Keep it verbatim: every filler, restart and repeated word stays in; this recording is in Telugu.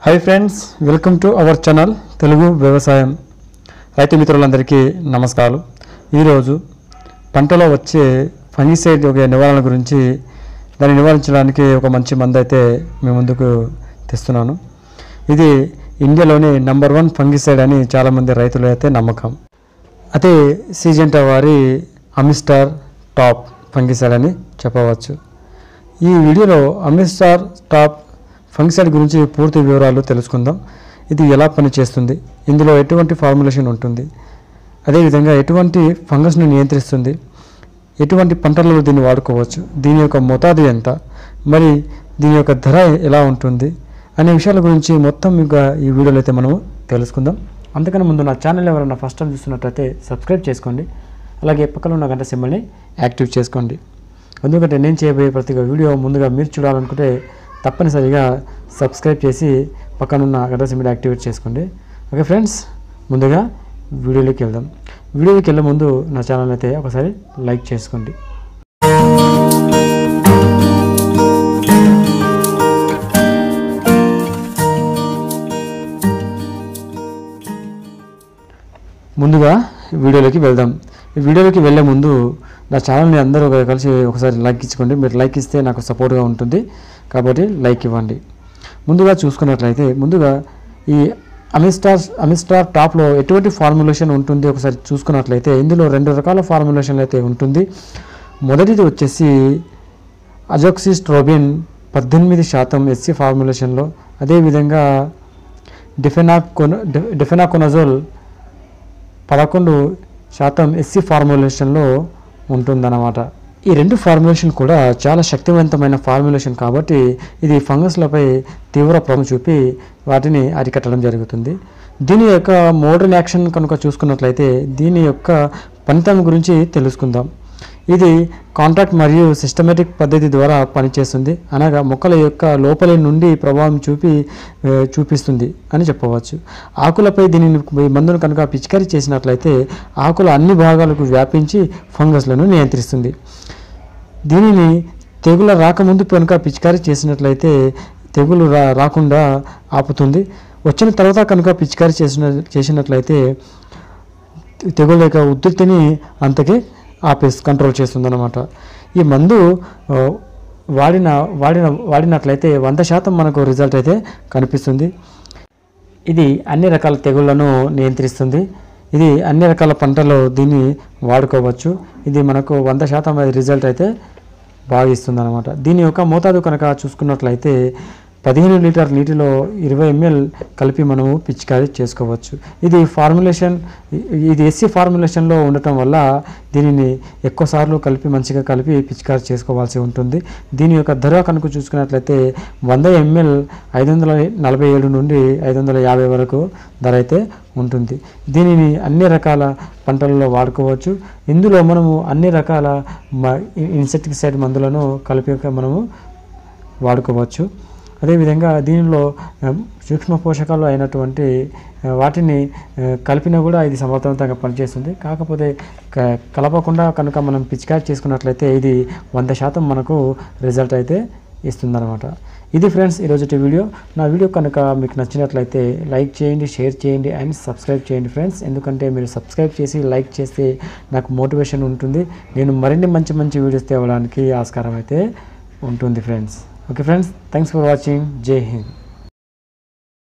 High friends welcome to our channel Telugu व्यवसाయం రైతు మిత్రులందరికీ నమస్కారాలు। ఈ రోజు పంటలో వచ్చే ఫంగిసైడ్ యొక్క నివారణ గురించి దాన్ని నివారించడానికి ఒక మంచి మందు అయితే మీ ముందుకు తెస్తున్నాను। ఇది ఇండియాలోనే నంబర్ వన్ ఫంగిసైడ్ అని చాలా మంది రైతులు అయితే నమ్మకం। అదే సిజెంటా వారి అమిస్టార్ టాప్ ఫంగిసైడ్ అని చెప్పవచ్చు। ఈ వీడియోలో అమిస్టార్ టాప్ ఫంగిసైడ్ గురించి పూర్తి వివరాలు తెలుసుకుందాం। ఇది ఎలా పనిచేస్తుంది, ఇందులో ఎటువంటి ఫార్ములేషన్ ఉంటుంది, అదేవిధంగా ఎటువంటి ఫంగస్ను నియంత్రిస్తుంది, ఎటువంటి పంటలలో దీన్ని వాడుకోవచ్చు, దీని యొక్క మోతాదు ఎంత, మరి దీని యొక్క ధర ఎలా ఉంటుంది అనే విషయాల గురించి మొత్తం ఇంకా ఈ వీడియోలో అయితే మనము తెలుసుకుందాం। అంతకన్నా ముందు నా ఛానల్ ఎవరైనా ఫస్ట్ టైం చూస్తున్నట్లయితే సబ్స్క్రైబ్ చేసుకోండి, అలాగే పక్కన ఉన్న గంట సింబల్ని యాక్టివ్ చేసుకోండి। ఎందుకంటే నేను చేయబోయే ప్రతి వీడియో ముందుగా మీరు చూడాలనుకుంటే తప్పనిసరిగా సబ్స్క్రైబ్ చేసి పక్కనున్న గంట సింబల్ యాక్టివేట్ చేసుకోండి। ఓకే ఫ్రెండ్స్, ముందుగా వీడియోలోకి వెళ్దాం। వీడియోలోకి వెళ్ళే ముందు నా ఛానల్ అయితే ఒకసారి లైక్ చేసుకోండి। ముందుగా వీడియోలోకి వెళ్దాం। ఈ వీడియోలోకి వెళ్ళే ముందు నా ఛానల్ని అందరూ కలిసి ఒకసారి లైక్ ఇచ్చుకోండి। మీరు లైక్ ఇస్తే నాకు సపోర్ట్గా ఉంటుంది కాబట్టి లైక్ ఇవ్వండి। ముందుగా చూసుకున్నట్లయితే ముందుగా ఈ అమిస్టార్ అమిస్టార్ టాప్లో ఎటువంటి ఫార్ములేషన్ ఉంటుంది ఒకసారి చూసుకున్నట్లయితే ఇందులో రెండు రకాల ఫార్ములేషన్ అయితే ఉంటుంది। మొదటిది వచ్చేసి అజోక్సిస్ట్రోబిన్ పద్దెనిమిది శాతం ఎస్సీ ఫార్ములేషన్లో, అదేవిధంగా డిఫెనాకోన డిఫెనాకోనజోల్ పదకొండు శాతం ఎస్సీ ఫార్ములేషన్లో ఉంటుందన్నమాట। ఈ రెండు ఫార్ములేషన్ కూడా చాలా శక్తివంతమైన ఫార్ములేషన్ కాబట్టి ఇది ఫంగస్లపై తీవ్ర ప్రభావం చూపి వాటిని అరికట్టడం జరుగుతుంది। దీని యొక్క మోడర్న్ యాక్షన్ కనుక చూసుకున్నట్లయితే దీని యొక్క పనితనం గురించి తెలుసుకుందాం। ఇది కాంటాక్ట్ మరియు సిస్టమేటిక్ పద్ధతి ద్వారా పనిచేస్తుంది, అనగా మొక్కల యొక్క లోపలి నుండి ప్రభావం చూపి చూపిస్తుంది అని చెప్పవచ్చు। ఆకులపై దీనిని మందును కనుక పిచికారీ చేసినట్లయితే ఆకుల అన్ని భాగాలకు వ్యాపించి ఫంగస్లను నియంత్రిస్తుంది। దీనిని తెగుల రాకముందు కనుక పిచికారీ చేసినట్లయితే తెగులు రా రాకుండా ఆపుతుంది। వచ్చిన తర్వాత కనుక పిచికారీ చేసిన చేసినట్లయితే తెగుల యొక్క ఉధృతిని అంతకే ఆపేసి కంట్రోల్ చేస్తుందన్నమాట। ఈ మందు వాడిన వాడిన వాడినట్లయితే వంద శాతం మనకు రిజల్ట్ అయితే కనిపిస్తుంది। ఇది అన్ని రకాల తెగుళ్లను నియంత్రిస్తుంది। ఇది అన్ని రకాల పంటల్లో దీన్ని వాడుకోవచ్చు। ఇది మనకు వంద శాతం రిజల్ట్ అయితే బాగా ఇస్తుంది అనమాట। దీని యొక్క మోతాదు కనుక చూసుకున్నట్లయితే పదిహేను లీటర్ నీటిలో ఇరవై ఎంఎల్ కలిపి మనము పిచికారీ చేసుకోవచ్చు। ఇది ఫార్ములేషన్ ఇది ఎస్సీ ఫార్ములేషన్లో ఉండటం వల్ల దీనిని ఎక్కువసార్లు కలిపి మంచిగా కలిపి పిచికారీ చేసుకోవాల్సి ఉంటుంది। దీని యొక్క ధర కనుక చూసుకున్నట్లయితే వంద ఎంఎల్ ఐదు వందల నలభై ఏడు నుండి ఐదు వందల యాభై వరకు ధర అయితే ఉంటుంది। దీనిని అన్ని రకాల పంటలలో వాడుకోవచ్చు। ఇందులో మనము అన్ని రకాల ఇన్సెక్టిసైడ్ మందులను కలిపి మనము వాడుకోవచ్చు। అదేవిధంగా దీనిలో సూక్ష్మ పోషకాలు అయినటువంటి వాటిని కలిపినా కూడా ఇది సమర్థవంతంగా పనిచేస్తుంది। కాకపోతే కలపకుండా కనుక మనం పిచికారీ చేసుకున్నట్లయితే ఇది వంద శాతం మనకు రిజల్ట్ అయితే ఇస్తుందన్నమాట। ఇది ఫ్రెండ్స్ ఈరోజు వీడియో। నా వీడియో కనుక మీకు నచ్చినట్లయితే లైక్ చేయండి, షేర్ చేయండి అండ్ సబ్స్క్రైబ్ చేయండి ఫ్రెండ్స్। ఎందుకంటే మీరు సబ్స్క్రైబ్ చేసి లైక్ చేస్తే నాకు మోటివేషన్ ఉంటుంది, నేను మరిన్ని మంచి మంచి వీడియోస్ తేవడానికి ఆస్కారం అయితే ఉంటుంది friends. Okay friends, thanks for watching, జై హింద్।